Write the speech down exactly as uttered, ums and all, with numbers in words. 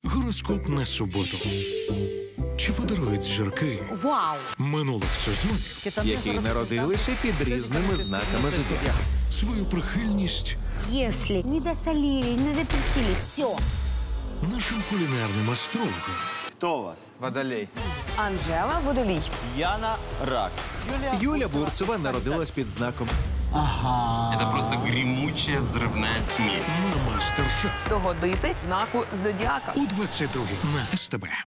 Гороскоп на суботу. Чи подарують зірки Вау! минулих сезонів які народилися під різними знаками зодіаку. свою прихильність Если не досолили, не доперчили, все. нашим кулінарним астрологам? Кто у вас? Водолей. Анжела Водолій. Яна Рак. Юля Бурцева народилась під знаком. Это просто гремучая взрывная смесь. На мастер-шеф Догодити знаку зодіака. у двадцять другій на ес те бе.